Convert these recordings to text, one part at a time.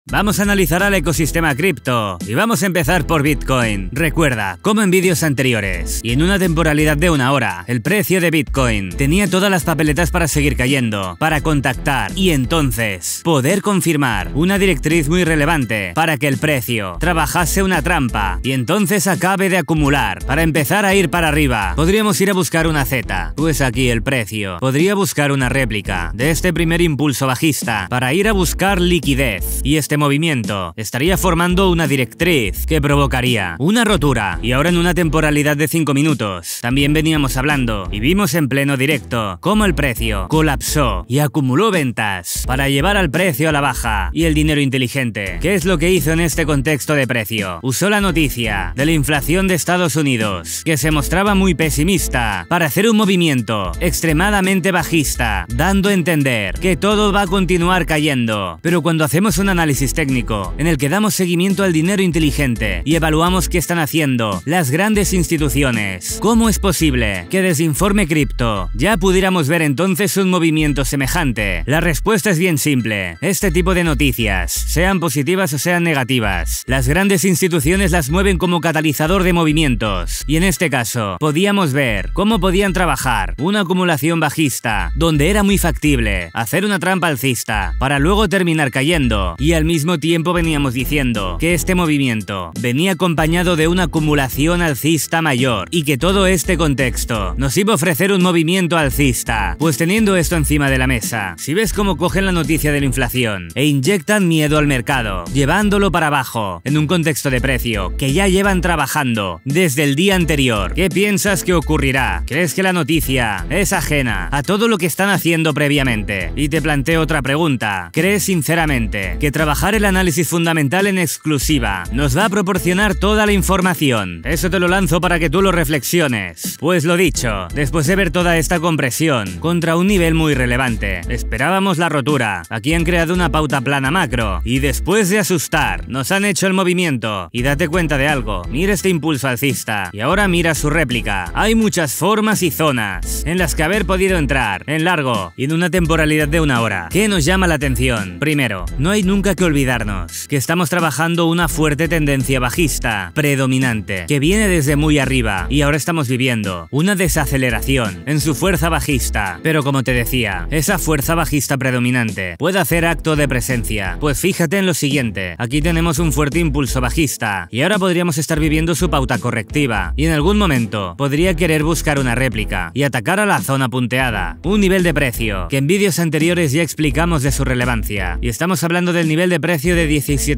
Vamos a analizar al ecosistema cripto y vamos a empezar por Bitcoin. Recuerda, como en vídeos anteriores y en una temporalidad de 1 hora, el precio de Bitcoin tenía todas las papeletas para seguir cayendo, para contactar y entonces poder confirmar una directriz muy relevante para que el precio trabajase una trampa y entonces acabe de acumular para empezar a ir para arriba. Podríamos ir a buscar una Z, pues aquí el precio podría buscar una réplica de este primer impulso bajista para ir a buscar liquidez y este movimiento estaría formando una directriz que provocaría una rotura. Y ahora en una temporalidad de 5 minutos también veníamos hablando y vimos en pleno directo cómo el precio colapsó y acumuló ventas para llevar al precio a la baja. Y el dinero inteligente, ¿qué es lo que hizo en este contexto de precio? Usó la noticia de la inflación de Estados Unidos, que se mostraba muy pesimista, para hacer un movimiento extremadamente bajista, dando a entender que todo va a continuar cayendo. Pero cuando hacemos un análisis técnico en el que damos seguimiento al dinero inteligente y evaluamos qué están haciendo las grandes instituciones, ¿cómo es posible que desde Informe Cripto ya pudiéramos ver entonces un movimiento semejante? La respuesta es bien simple. Este tipo de noticias, sean positivas o sean negativas, las grandes instituciones las mueven como catalizador de movimientos, y en este caso podíamos ver cómo podían trabajar una acumulación bajista donde era muy factible hacer una trampa alcista para luego terminar cayendo, y al mismo tiempo veníamos diciendo que este movimiento venía acompañado de una acumulación alcista mayor y que todo este contexto nos iba a ofrecer un movimiento alcista. Pues teniendo esto encima de la mesa, si ves cómo cogen la noticia de la inflación e inyectan miedo al mercado, llevándolo para abajo en un contexto de precio que ya llevan trabajando desde el día anterior, ¿qué piensas que ocurrirá? ¿Crees que la noticia es ajena a todo lo que están haciendo previamente? Y te planteo otra pregunta. ¿Crees sinceramente que trabajar el análisis fundamental en exclusiva nos va a proporcionar toda la información? Eso te lo lanzo para que tú lo reflexiones. Pues lo dicho, después de ver toda esta compresión contra un nivel muy relevante, esperábamos la rotura. Aquí han creado una pauta plana macro y después de asustar nos han hecho el movimiento. Y date cuenta de algo, mira este impulso alcista y ahora mira su réplica. Hay muchas formas y zonas en las que haber podido entrar en largo y en una temporalidad de 1 hora. ¿Qué nos llama la atención? Primero, no hay nunca que olvidarnos que estamos trabajando una fuerte tendencia bajista predominante que viene desde muy arriba y ahora estamos viviendo una desaceleración en su fuerza bajista. Pero como te decía, esa fuerza bajista predominante puede hacer acto de presencia. Pues fíjate en lo siguiente, aquí tenemos un fuerte impulso bajista y ahora podríamos estar viviendo su pauta correctiva y en algún momento podría querer buscar una réplica y atacar a la zona punteada, un nivel de precio que en vídeos anteriores ya explicamos de su relevancia, y estamos hablando del nivel de precio de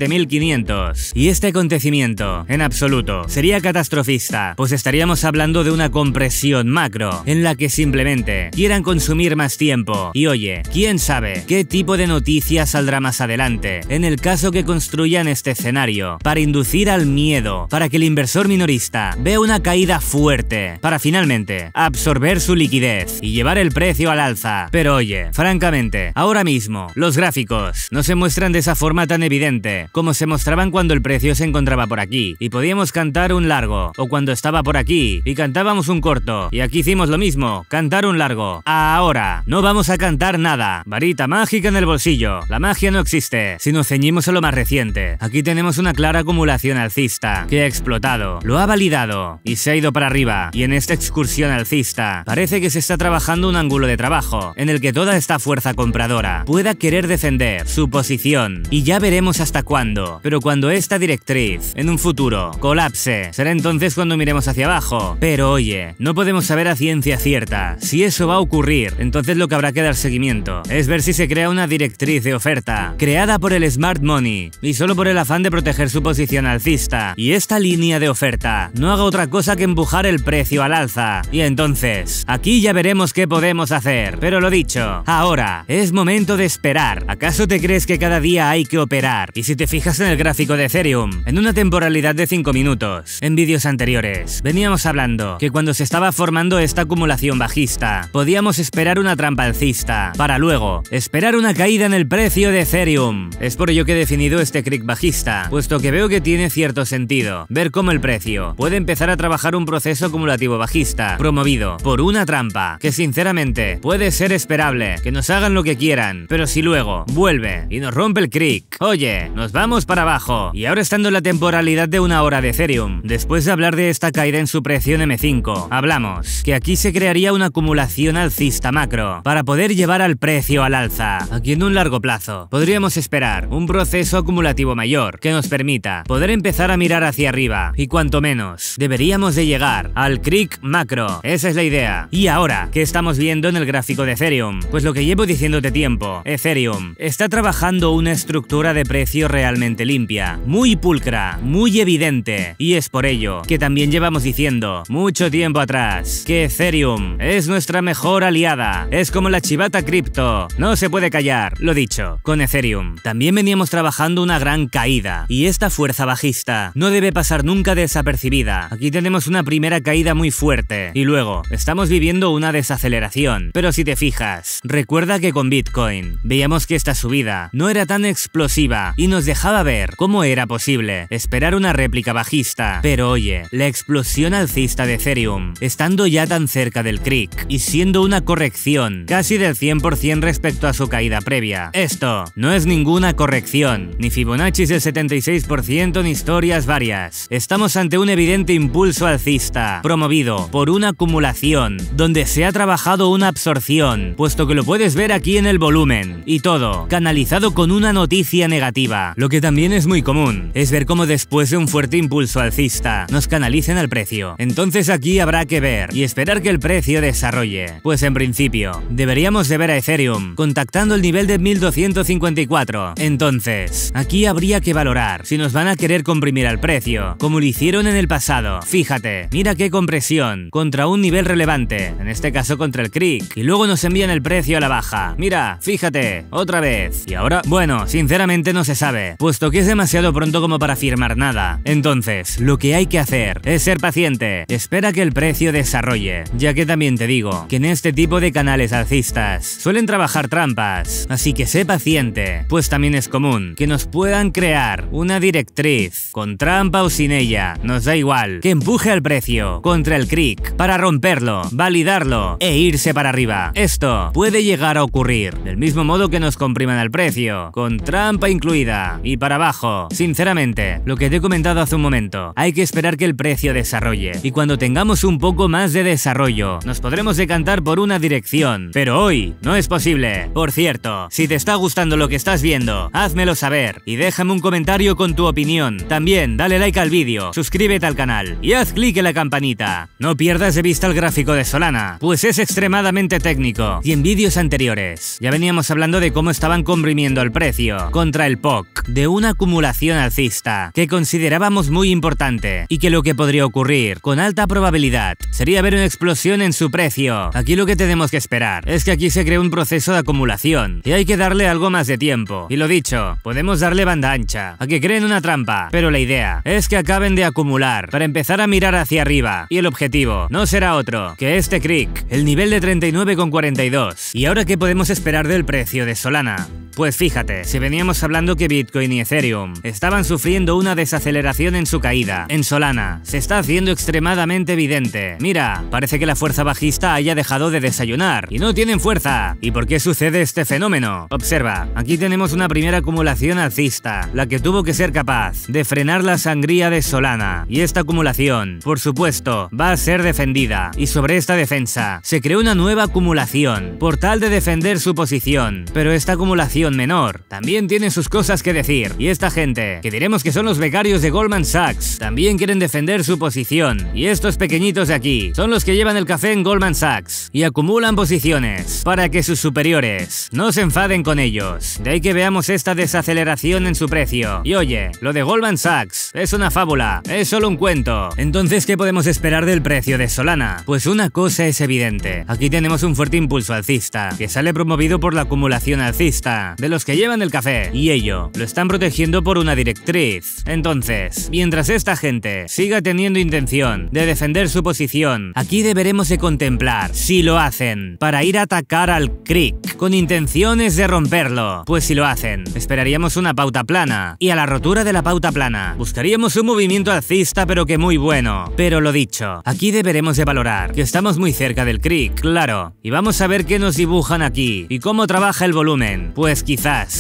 17.500, y este acontecimiento en absoluto sería catastrofista, pues estaríamos hablando de una compresión macro en la que simplemente quieran consumir más tiempo. Y oye, quién sabe qué tipo de noticia saldrá más adelante en el caso que construyan este escenario para inducir al miedo, para que el inversor minorista vea una caída fuerte para finalmente absorber su liquidez y llevar el precio al alza. Pero oye, francamente, ahora mismo los gráficos no se muestran de esa forma tan evidente como se mostraban cuando el precio se encontraba por aquí y podíamos cantar un largo, o cuando estaba por aquí y cantábamos un corto, y aquí hicimos lo mismo, cantar un largo. Ahora no vamos a cantar nada, varita mágica en el bolsillo, la magia no existe. Si nos ceñimos a lo más reciente, aquí tenemos una clara acumulación alcista que ha explotado, lo ha validado y se ha ido para arriba, y en esta excursión alcista parece que se está trabajando un ángulo de trabajo en el que toda esta fuerza compradora pueda querer defender su posición, y ya veremos hasta cuándo. Pero cuando esta directriz en un futuro colapse, será entonces cuando miremos hacia abajo. Pero oye, no podemos saber a ciencia cierta si eso va a ocurrir. Entonces lo que habrá que dar seguimiento es ver si se crea una directriz de oferta creada por el smart money y solo por el afán de proteger su posición alcista, y esta línea de oferta no haga otra cosa que empujar el precio al alza. Y entonces aquí ya veremos qué podemos hacer. Pero lo dicho, ahora es momento de esperar. ¿Acaso te crees que cada día hay que operar? Y si te fijas en el gráfico de Ethereum, en una temporalidad de 5 minutos, en vídeos anteriores, veníamos hablando que cuando se estaba formando esta acumulación bajista, podíamos esperar una trampa alcista, para luego esperar una caída en el precio de Ethereum. Es por ello que he definido este crick bajista, puesto que veo que tiene cierto sentido ver cómo el precio puede empezar a trabajar un proceso acumulativo bajista, promovido por una trampa, que sinceramente puede ser esperable que nos hagan lo que quieran, pero si luego vuelve y nos rompe el crick, Crick. Oye, nos vamos para abajo. Y ahora estando en la temporalidad de 1 hora de Ethereum, después de hablar de esta caída en su precio en M5, hablamos que aquí se crearía una acumulación alcista macro para poder llevar al precio al alza. Aquí en un largo plazo podríamos esperar un proceso acumulativo mayor que nos permita poder empezar a mirar hacia arriba y cuanto menos deberíamos de llegar al Crick macro. Esa es la idea. Y ahora, ¿qué estamos viendo en el gráfico de Ethereum? Pues lo que llevo diciéndote tiempo, Ethereum está trabajando una estructura de precio realmente limpia, muy pulcra, muy evidente, y es por ello que también llevamos diciendo mucho tiempo atrás que Ethereum es nuestra mejor aliada, es como la chivata cripto, no se puede callar. Lo dicho, con Ethereum también veníamos trabajando una gran caída, y esta fuerza bajista no debe pasar nunca desapercibida. Aquí tenemos una primera caída muy fuerte, y luego estamos viviendo una desaceleración, pero si te fijas, recuerda que con Bitcoin veíamos que esta subida no era tan explosiva y nos dejaba ver cómo era posible esperar una réplica bajista, pero oye, la explosión alcista de Ethereum, estando ya tan cerca del Crick y siendo una corrección casi del 100% respecto a su caída previa, esto no es ninguna corrección, ni Fibonacci del 76% ni historias varias. Estamos ante un evidente impulso alcista, promovido por una acumulación, donde se ha trabajado una absorción, puesto que lo puedes ver aquí en el volumen, y todo canalizado con una noticia negativa. Lo que también es muy común es ver cómo después de un fuerte impulso alcista nos canalicen al precio. Entonces aquí habrá que ver y esperar que el precio desarrolle. Pues en principio, deberíamos de ver a Ethereum contactando el nivel de 1254. Entonces, aquí habría que valorar si nos van a querer comprimir al precio, como lo hicieron en el pasado. Fíjate, mira qué compresión contra un nivel relevante, en este caso contra el Crick, y luego nos envían el precio a la baja. Mira, fíjate, otra vez. Y ahora, bueno, sinceramente no se sabe, puesto que es demasiado pronto como para afirmar nada. Entonces, lo que hay que hacer es ser paciente, espera que el precio desarrolle, ya que también te digo que en este tipo de canales alcistas suelen trabajar trampas, así que sé paciente, pues también es común que nos puedan crear una directriz, con trampa o sin ella, nos da igual, que empuje al precio contra el Crick para romperlo, validarlo e irse para arriba. Esto puede llegar a ocurrir, del mismo modo que nos compriman al precio, con trampa incluida, y para abajo. Sinceramente, lo que te he comentado hace un momento, hay que esperar que el precio desarrolle, y cuando tengamos un poco más de desarrollo, nos podremos decantar por una dirección, pero hoy no es posible. Por cierto, si te está gustando lo que estás viendo, házmelo saber, y déjame un comentario con tu opinión. También dale like al vídeo, suscríbete al canal, y haz clic en la campanita. No pierdas de vista el gráfico de Solana, pues es extremadamente técnico, y en vídeos anteriores ya veníamos hablando de cómo estaban comprimiendo el precio contra el POC, de una acumulación alcista que considerábamos muy importante, y que lo que podría ocurrir con alta probabilidad sería ver una explosión en su precio. Aquí lo que tenemos que esperar es que aquí se cree un proceso de acumulación, y hay que darle algo más de tiempo, y lo dicho, podemos darle banda ancha a que creen una trampa, pero la idea es que acaben de acumular para empezar a mirar hacia arriba, y el objetivo no será otro que este Crick, el nivel de 39,42. ¿Y ahora qué podemos esperar del precio de Solana? Pues fíjate, si veníamos hablando que Bitcoin y Ethereum estaban sufriendo una desaceleración en su caída, en Solana se está haciendo extremadamente evidente. Mira, parece que la fuerza bajista haya dejado de desayunar y no tienen fuerza. ¿Y por qué sucede este fenómeno? Observa, aquí tenemos una primera acumulación alcista, la que tuvo que ser capaz de frenar la sangría de Solana, y esta acumulación, por supuesto, va a ser defendida, y sobre esta defensa se creó una nueva acumulación por tal de defender su posición, pero esta acumulación menor también tiene sus cosas que decir, y esta gente, que diremos que son los becarios de Goldman Sachs, también quieren defender su posición, y estos pequeñitos de aquí son los que llevan el café en Goldman Sachs y acumulan posiciones para que sus superiores no se enfaden con ellos. De ahí que veamos esta desaceleración en su precio. Y oye, lo de Goldman Sachs es una fábula, es solo un cuento. Entonces, ¿qué podemos esperar del precio de Solana? Pues una cosa es evidente, aquí tenemos un fuerte impulso alcista que sale promovido por la acumulación alcista de los que llevan el café, y ello lo están protegiendo por una directriz. Entonces, mientras esta gente siga teniendo intención de defender su posición, aquí deberemos de contemplar si lo hacen para ir a atacar al Crick con intenciones de romperlo. Pues si lo hacen, esperaríamos una pauta plana, y a la rotura de la pauta plana buscaríamos un movimiento alcista pero que muy bueno. Pero lo dicho, aquí deberemos de valorar que estamos muy cerca del Crick, claro, y vamos a ver qué nos dibujan aquí y cómo trabaja el volumen. Pues quizás en un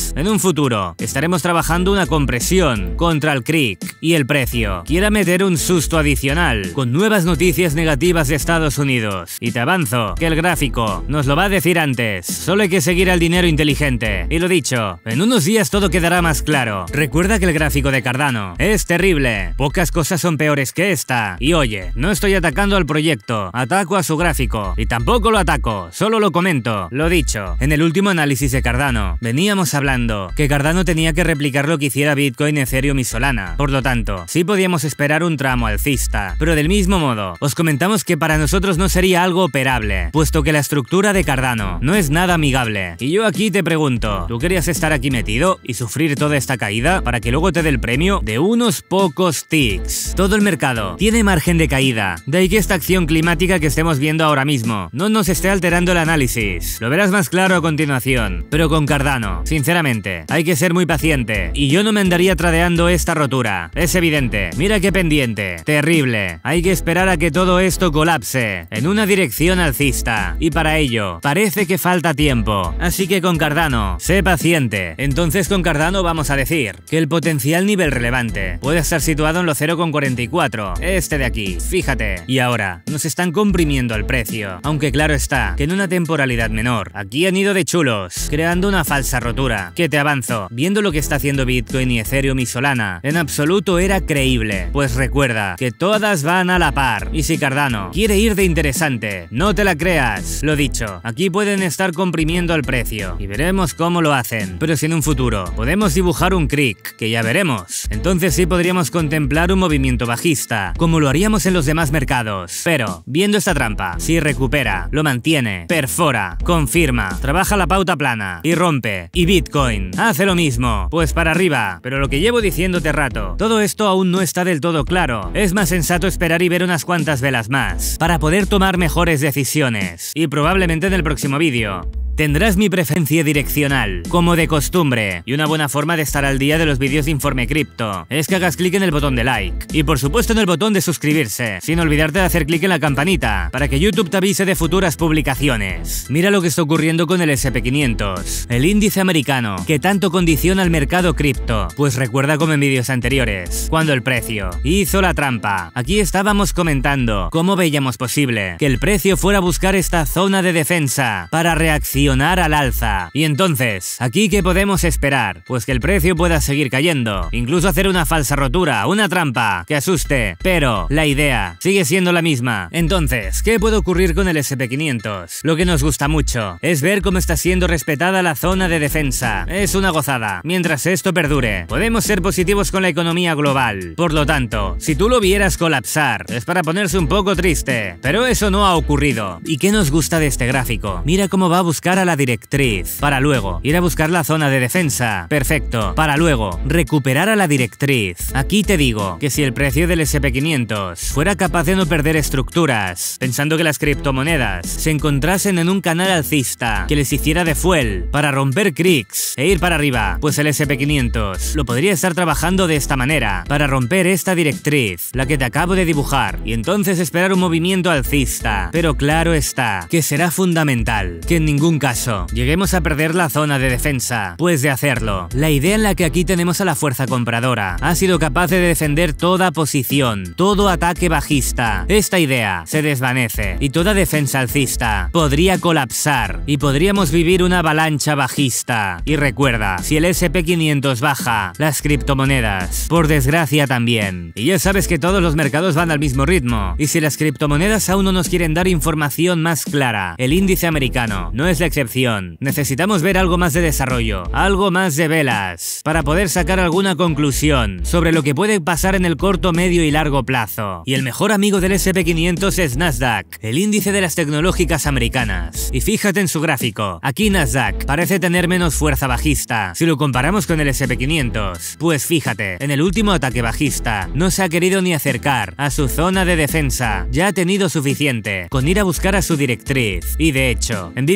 futuro estaremos trabajando una compresión contra el CRIC y el precio quiera meter un susto adicional con nuevas noticias negativas de Estados Unidos. Y te avanzo que el gráfico nos lo va a decir antes, solo hay que seguir al dinero inteligente. Y lo dicho, en unos días todo quedará más claro. Recuerda que el gráfico de Cardano es terrible, pocas cosas son peores que esta. Y oye, no estoy atacando al proyecto, ataco a su gráfico. Y tampoco lo ataco, solo lo comento. Lo dicho, en el último análisis de Cardano, veníamos hablando que Cardano tenía que replicar lo que hiciera Bitcoin, Ethereum y Solana. Por lo tanto, sí podíamos esperar un tramo alcista. Pero del mismo modo, os comentamos que para nosotros no sería algo operable, puesto que la estructura de Cardano no es nada amigable. Y yo aquí te pregunto, ¿tú querías estar aquí metido y sufrir toda esta caída para que luego te dé el premio de unos pocos ticks? Todo el mercado tiene margen de caída, de ahí que esta acción climática que estemos viendo ahora mismo no nos esté alterando el análisis. Lo verás más claro a continuación. Pero con Cardano, sinceramente, hay que ser muy paciente y yo no me andaría tradeando esta rotura. Es evidente, mira qué pendiente, terrible. Hay que esperar a que todo esto colapse en una dirección alcista y para ello parece que falta tiempo. Así que con Cardano, sé paciente. Entonces con Cardano vamos a decir que el potencial nivel relevante puede estar situado en los 0,44, este de aquí, fíjate. Y ahora, nos están comprimiendo el precio, aunque claro está que en una temporalidad menor. Aquí han ido de chulos, creando una falsa rotura, que te avanzo, viendo lo que está haciendo Bitcoin y Ethereum y Solana, en absoluto era creíble. Pues recuerda que todas van a la par, y si Cardano quiere ir de interesante, no te la creas. Lo dicho, aquí pueden estar comprimiendo el precio, y veremos cómo lo hacen. Pero si en un futuro podemos dibujar un CRIC, que ya veremos, entonces sí podríamos contemplar un movimiento bajista, como lo haríamos en los demás mercados. Pero, viendo esta trampa, si recupera, lo mantiene, perfora, confirma, trabaja la pauta plana, y rompe, y Bitcoin hace lo mismo, pues para arriba. Pero lo que llevo diciéndote rato, todo esto aún no está del todo claro. Es más sensato esperar y ver unas cuantas velas más, para poder tomar mejores decisiones. Y probablemente en el próximo vídeo tendrás mi preferencia direccional, como de costumbre, y una buena forma de estar al día de los vídeos de Informe Cripto es que hagas clic en el botón de like, y por supuesto en el botón de suscribirse, sin olvidarte de hacer clic en la campanita, para que YouTube te avise de futuras publicaciones. Mira lo que está ocurriendo con el SP500, el índice americano, que tanto condiciona el mercado cripto, pues recuerda como en vídeos anteriores, cuando el precio hizo la trampa. Aquí estábamos comentando cómo veíamos posible que el precio fuera a buscar esta zona de defensa para reaccionar al alza. Y entonces, ¿aquí qué podemos esperar? Pues que el precio pueda seguir cayendo, incluso hacer una falsa rotura, una trampa que asuste, pero la idea sigue siendo la misma. Entonces, ¿qué puede ocurrir con el SP500? Lo que nos gusta mucho es ver cómo está siendo respetada la zona de defensa. Es una gozada. Mientras esto perdure, podemos ser positivos con la economía global. Por lo tanto, si tú lo vieras colapsar, es para ponerse un poco triste, pero eso no ha ocurrido. ¿Y qué nos gusta de este gráfico? Mira cómo va a buscar a la directriz, para luego ir a buscar la zona de defensa. Perfecto. Para luego recuperar a la directriz. Aquí te digo que si el precio del SP500 fuera capaz de no perder estructuras, pensando que las criptomonedas se encontrasen en un canal alcista que les hiciera de fuel para romper CRICs e ir para arriba, pues el SP500 lo podría estar trabajando de esta manera, para romper esta directriz, la que te acabo de dibujar, y entonces esperar un movimiento alcista. Pero claro está que será fundamental que en ningún caso lleguemos a perder la zona de defensa, pues de hacerlo, la idea en la que aquí tenemos a la fuerza compradora ha sido capaz de defender toda posición, todo ataque bajista. Esta idea se desvanece y toda defensa alcista podría colapsar y podríamos vivir una avalancha bajista. Y recuerda, si el SP500 baja, las criptomonedas, por desgracia también. Y ya sabes que todos los mercados van al mismo ritmo, y si las criptomonedas aún no nos quieren dar información más clara, el índice americano no es la excepción. Necesitamos ver algo más de desarrollo, algo más de velas, para poder sacar alguna conclusión sobre lo que puede pasar en el corto, medio y largo plazo. Y el mejor amigo del SP500 es Nasdaq, el índice de las tecnológicas americanas. Y fíjate en su gráfico, aquí Nasdaq parece tener menos fuerza bajista si lo comparamos con el SP500. Pues fíjate, en el último ataque bajista no se ha querido ni acercar a su zona de defensa, ya ha tenido suficiente con ir a buscar a su directriz. Y de hecho, en vídeos anteriores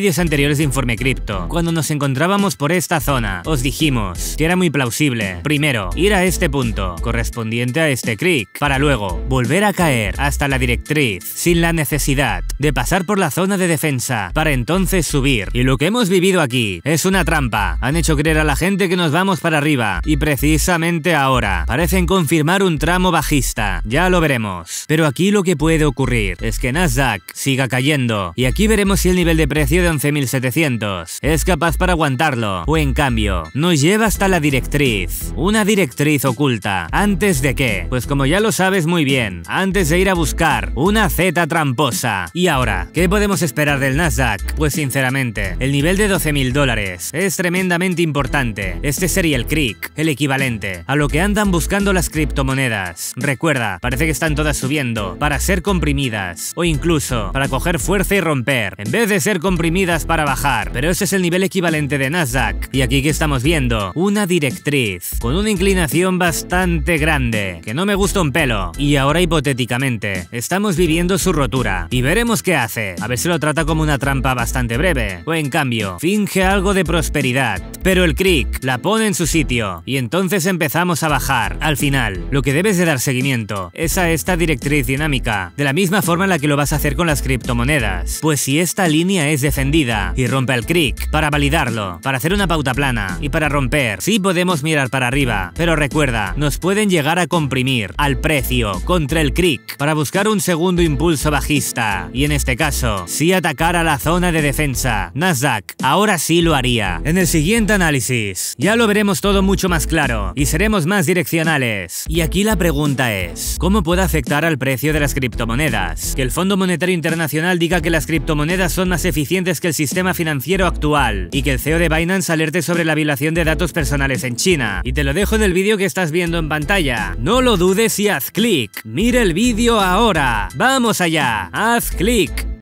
anteriores de Informe Cripto. Cuando nos encontrábamos por esta zona, os dijimos que era muy plausible, primero, ir a este punto, correspondiente a este creek, para luego volver a caer hasta la directriz, sin la necesidad de pasar por la zona de defensa, para entonces subir. Y lo que hemos vivido aquí es una trampa. Han hecho creer a la gente que nos vamos para arriba, y precisamente ahora parecen confirmar un tramo bajista. Ya lo veremos. Pero aquí lo que puede ocurrir es que Nasdaq siga cayendo, y aquí veremos si el nivel de precio de 11.700 es capaz para aguantarlo, o en cambio nos lleva hasta la directriz, una directriz oculta. ¿Antes de qué? Pues como ya lo sabes muy bien, antes de ir a buscar una Z tramposa. Y ahora, ¿qué podemos esperar del Nasdaq? Pues sinceramente, el nivel de $12.000 es tremendamente importante. Este sería el creek, el equivalente a lo que andan buscando las criptomonedas. Recuerda, parece que están todas subiendo para ser comprimidas, o incluso para coger fuerza y romper, en vez de ser comprimidas para bajar. Pero ese es el nivel equivalente de Nasdaq. Y aquí que estamos viendo una directriz con una inclinación bastante grande, que no me gusta un pelo. Y ahora hipotéticamente estamos viviendo su rotura, y veremos qué hace. A ver si lo trata como una trampa bastante breve, o en cambio finge algo de prosperidad. Pero el creek la pone en su sitio, y entonces empezamos a bajar. Al final, lo que debes de dar seguimiento es a esta directriz dinámica, de la misma forma en la que lo vas a hacer con las criptomonedas. Pues si esta línea es defendida y rompe el creek, para validarlo, para hacer una pauta plana y para romper, sí podemos mirar para arriba, pero recuerda, nos pueden llegar a comprimir al precio contra el creek para buscar un segundo impulso bajista, y en este caso, sí atacar a la zona de defensa. Nasdaq ahora sí lo haría. En el siguiente análisis ya lo veremos todo mucho más claro y seremos más direccionales. Y aquí la pregunta es, ¿cómo puede afectar al precio de las criptomonedas? Que el Fondo Monetario Internacional diga que las criptomonedas son más eficientes que el sistema financiero actual, y que el CEO de Binance alerte sobre la violación de datos personales en China. Y te lo dejo en el vídeo que estás viendo en pantalla. No lo dudes y haz clic. Mira el vídeo ahora. ¡Vamos allá! ¡Haz clic!